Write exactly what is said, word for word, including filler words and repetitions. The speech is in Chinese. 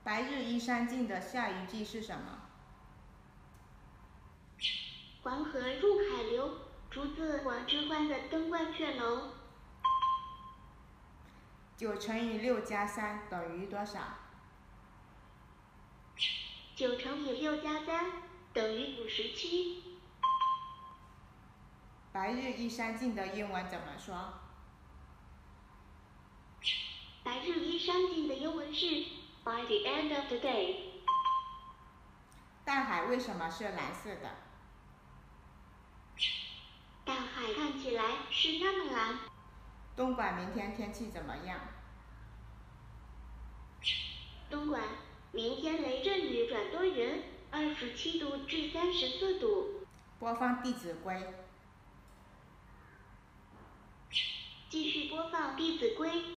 白日依山尽的下一句是什么？ 黄河入海流，竹子往之欢的登鹳雀楼。 九乘以六加三等于多少？ 九乘以六加三等于五十七。 白日依山尽的英文怎么说？ 白日依山尽的英文是 By the end of the day。 大海为什么是蓝色的？ 大海看起来是那么蓝。 东莞明天天气怎么样？ 东莞明天雷阵雨转多云，二十七度至三十四度。 播放《弟子规》。 继续播放《弟子规》。